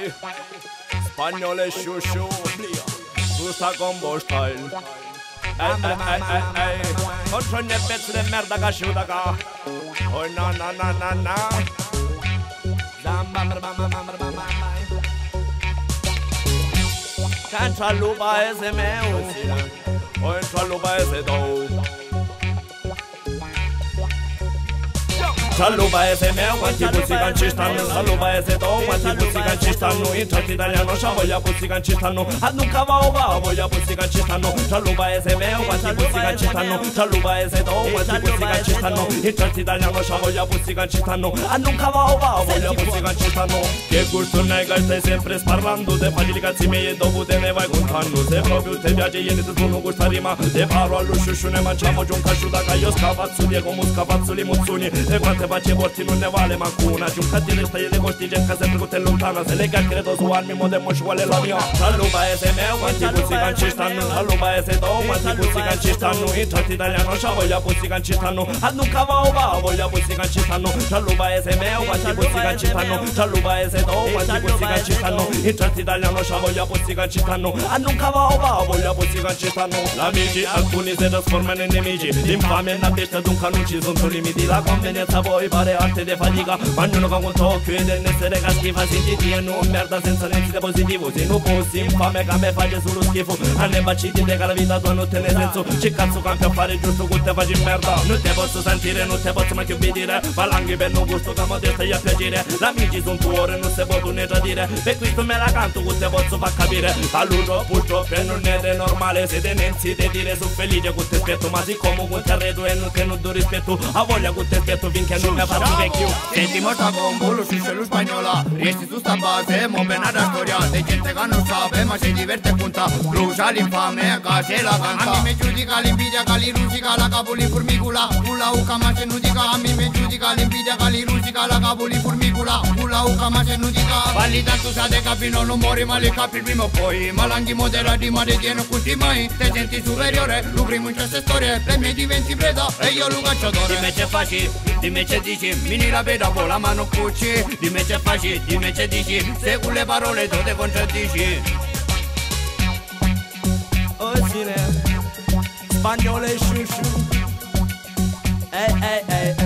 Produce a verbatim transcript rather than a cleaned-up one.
Ehi, spagnolo shushu, tu sta combo style. Ehi, ehi, ehi, ehi, non c'è ne pezzo di merda casciuta qua. Oh no, no, no, no, no. Can't lupa ese meu, o entra lupa ese do. Saluba ese meu, quanti puzzican ci stanno. Saluba ese do, quanti puzzican ci stanno. In certi italiano c'ha voglia puzzican ci stanno. Ad un cavao va, voglia puzzican ci stanno. Saluba ese meu, quanti puzzican ci stanno. Saluba ese do, quanti puzzican ci stanno. In certi italiano c'ha voglia puzzican ci stanno. Ad un cavao va, voglia puzzican ci stanno. Che gusto n'hai che stai sempre sparlando. Te fai i cazzi miei e dopo te ne vai contando. Se proprio ti piace ieri ti sono questa rima. Te parlo allo shushu, ne mangiamo giù un casciuta. Che io scapazzuli come scapazzuli mozzoni. E quante facce porti non ne vale manco una. Giù un cattivo stai le costi cerca sempre con te lontana. Se le chiacchiere su armi mo demo ci vuole la mia. Sallu paese meu quanti puzzican ci stanno. Sallu paese do quanti puzzican ci stanno. In certi italiano c'ha voglia puzzican ci stanno. Ad un cavao va voglia puzzican ci stanno. Sallu paese meu quanti puzzican ci stanno. Sallu paese do quanti puzzican ci stanno. In certi italiano c'ha voglia puzzican ci stanno. Ad un cavao va voglia puzzican ci stanno. Amici alcuni si trasformano in nemici. L'infame è una bestia dunque non ci sono limiti. La convenienza poi pare arte di fatica. Ma ognuno fa conto occhio ed è essere cattiva. Sentiti e non merda senza niente positivo. Se non fossi infame che me fai solo schifo. A ne baciti che la vita tua non te ne senso. Che cazzo cambia a fare giusto che te facci merda. Non te posso sentire, non te posso mai più vedere. Valanghi per non gusto che mo te stai a piacere. L'amici sono tuoi non si può ne tradire. Per questo me la canto che te posso far capire. Allora purtroppo non è normale. Se te ne siete dire sono felice con te aspetto. Ma siccome con te arredo e non te non do rispetto. A voglia con te aspetto finché non mi faccio vecchio. Sentimos sta combo, lo shushu lo spagnola. Riesci su sta base, mo bene da storia. De gente che non sape ma si diverte e punta. Brucia l'infame, che se la canta. A mi mi giudica l'invidia, che li rusica la capo li formicula. Pula uca ma se non dica. A mi mi giudica l'invidia, che li rusica la capo li formicula. Pula uca ma se non dica. Falli tanto sa de capino, non muori ma li capi prima o poi. Malanghi moderati ma te tieno così mai. Te senti superiore, lo primo in queste storie. Le mie diventi preda e io lo cacciatore. Dimmi c'è facile, dimmi c'è dici. Mini la veda con la mano cucci. Dimmi c'è facile, dimmi c'è dici. Se con le parole tu te contraddici. Oh sine, spagnolo shushu. Ehi, ehi, ehi.